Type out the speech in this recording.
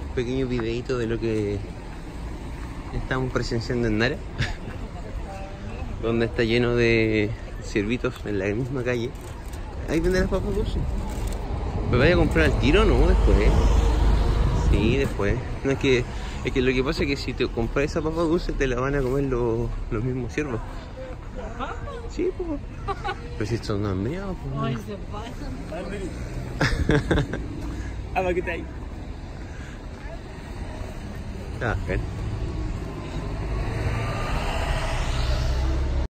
pequeño videito de lo que estamos presenciando en Nara, donde está lleno de ciervitos en la misma calle. Ahí venden las papas dulces. ¿Me vaya a comprar al tiro o no? Después. Sí, después. No, es que lo que pasa es que si te compras esa papa dulce te la van a comer los mismos ciervos. Sí, pues. Pero si estos no han meado, pues. Ay, se pasan. Ah, ¿qué tal? Ah, ven.